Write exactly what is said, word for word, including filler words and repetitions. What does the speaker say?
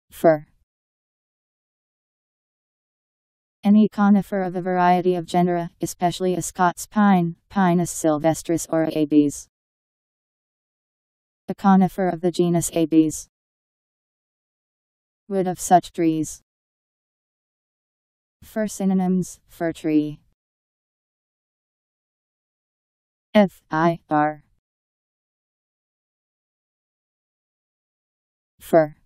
Fir. Any conifer of a variety of genera, especially a Scots pine, Pinus sylvestris or Abies. A conifer of the genus Abies. Wood of such trees. For synonyms: fir tree. F I R. Fir.